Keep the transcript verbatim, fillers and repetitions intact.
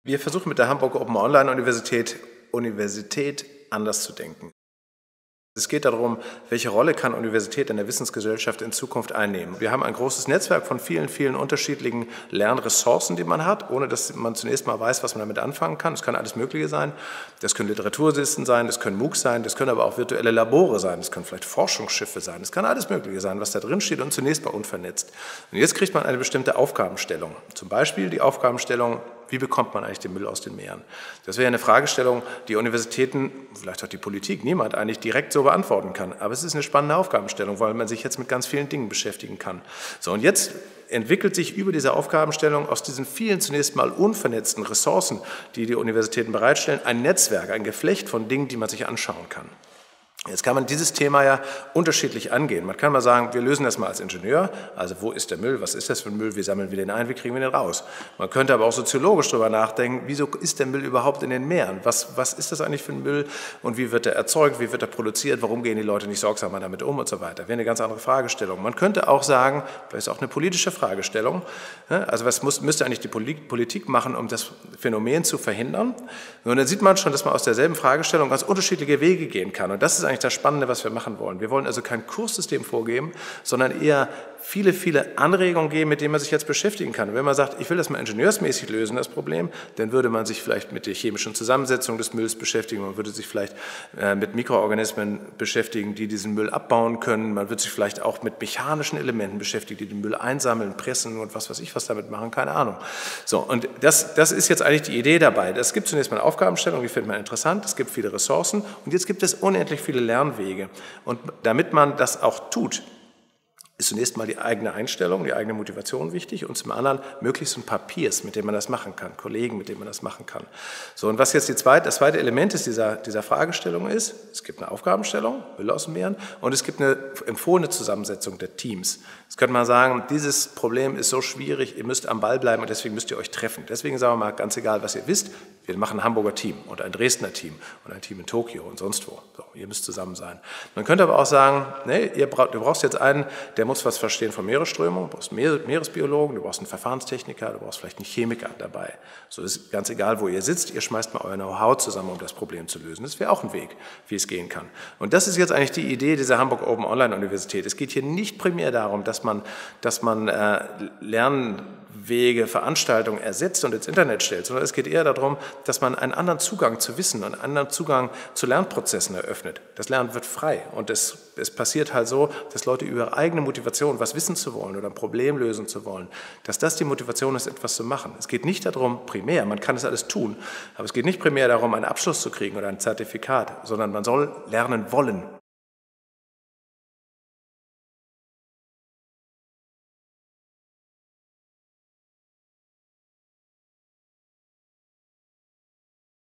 Wir versuchen mit der Hamburg Open Online Universität, Universität anders zu denken. Es geht darum, welche Rolle kann Universität in der Wissensgesellschaft in Zukunft einnehmen. Wir haben ein großes Netzwerk von vielen, vielen unterschiedlichen Lernressourcen, die man hat, ohne dass man zunächst mal weiß, was man damit anfangen kann. Das kann alles Mögliche sein. Das können Literaturlisten sein, das können MOOCs sein, das können aber auch virtuelle Labore sein, das können vielleicht Forschungsschiffe sein, das kann alles Mögliche sein, was da drin steht und zunächst mal unvernetzt. Und jetzt kriegt man eine bestimmte Aufgabenstellung. Zum Beispiel die Aufgabenstellung, wie bekommt man eigentlich den Müll aus den Meeren? Das wäre eine Fragestellung, die Universitäten, vielleicht auch die Politik, niemand eigentlich direkt so beantworten kann. Aber es ist eine spannende Aufgabenstellung, weil man sich jetzt mit ganz vielen Dingen beschäftigen kann. So, und jetzt entwickelt sich über diese Aufgabenstellung aus diesen vielen zunächst mal unvernetzten Ressourcen, die die Universitäten bereitstellen, ein Netzwerk, ein Geflecht von Dingen, die man sich anschauen kann. Jetzt kann man dieses Thema ja unterschiedlich angehen. Man kann mal sagen, wir lösen das mal als Ingenieur, also wo ist der Müll, was ist das für ein Müll, wie sammeln wir den ein, wie kriegen wir den raus. Man könnte aber auch soziologisch darüber nachdenken, wieso ist der Müll überhaupt in den Meeren, was, was ist das eigentlich für ein Müll und wie wird er erzeugt, wie wird er produziert, warum gehen die Leute nicht sorgsamer damit um und so weiter. Wäre eine ganz andere Fragestellung. Man könnte auch sagen, das ist auch eine politische Fragestellung, also was muss, müsste eigentlich die Politik machen, um das Phänomen zu verhindern. Und dann sieht man schon, dass man aus derselben Fragestellung ganz unterschiedliche Wege gehen kann und das ist eigentlich das Spannende, was wir machen wollen. Wir wollen also kein Kurssystem vorgeben, sondern eher viele, viele Anregungen geben, mit denen man sich jetzt beschäftigen kann. Und wenn man sagt, ich will das mal ingenieursmäßig lösen, das Problem, dann würde man sich vielleicht mit der chemischen Zusammensetzung des Mülls beschäftigen, man würde sich vielleicht äh, mit Mikroorganismen beschäftigen, die diesen Müll abbauen können, man würde sich vielleicht auch mit mechanischen Elementen beschäftigen, die den Müll einsammeln, pressen und was weiß ich, was damit machen, keine Ahnung. So, und das, das ist jetzt eigentlich die Idee dabei. Es gibt zunächst mal eine Aufgabenstellung, die findet man interessant, es gibt viele Ressourcen und jetzt gibt es unendlich viele Lernwege. Und damit man das auch tut, ist zunächst mal die eigene Einstellung, die eigene Motivation wichtig und zum anderen möglichst ein paar Peers, mit denen man das machen kann, Kollegen, mit denen man das machen kann. So, und was jetzt die zweite, das zweite Element ist dieser, dieser Fragestellung ist, es gibt eine Aufgabenstellung, Müll aus den Meeren, und es gibt eine empfohlene Zusammensetzung der Teams. Jetzt könnte man sagen, dieses Problem ist so schwierig, ihr müsst am Ball bleiben und deswegen müsst ihr euch treffen. Deswegen sagen wir mal, ganz egal, was ihr wisst, wir machen ein Hamburger Team und ein Dresdner Team und ein Team in Tokio und sonst wo. So, ihr müsst zusammen sein. Man könnte aber auch sagen, nee, ihr braucht, du brauchst jetzt einen, der muss was verstehen von Meeresströmung, du brauchst einen Meeresbiologen, du brauchst einen Verfahrenstechniker, du brauchst vielleicht einen Chemiker dabei. So ist ganz egal, wo ihr sitzt, ihr schmeißt mal euer Know-how zusammen, um das Problem zu lösen. Das wäre auch ein Weg, wie es gehen kann. Und das ist jetzt eigentlich die Idee dieser Hamburg Open Online Universität. Es geht hier nicht primär darum, dass man, dass man äh, Lernwege, Veranstaltungen ersetzt und ins Internet stellt, sondern es geht eher darum, dass man einen anderen Zugang zu Wissen und einen anderen Zugang zu Lernprozessen eröffnet. Das Lernen wird frei und es, es passiert halt so, dass Leute über ihre eigene Motivation, was wissen zu wollen oder ein Problem lösen zu wollen, dass das die Motivation ist, etwas zu machen. Es geht nicht darum, primär, man kann das alles tun, aber es geht nicht primär darum, einen Abschluss zu kriegen oder ein Zertifikat, sondern man soll lernen wollen.